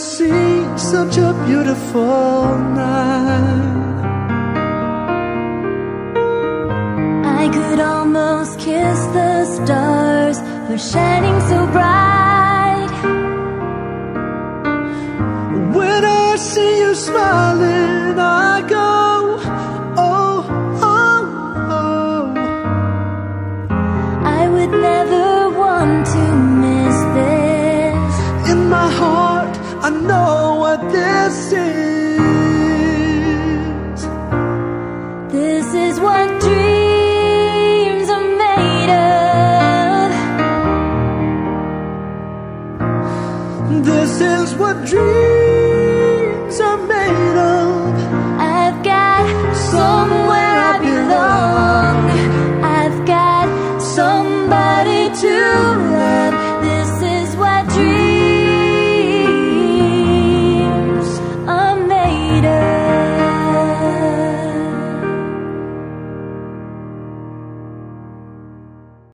see such a beautiful night. I could almost kiss the stars for shining so bright. When I see you smiling, I go, oh, oh, oh. I would never want to miss this. In my heart, I know what this is.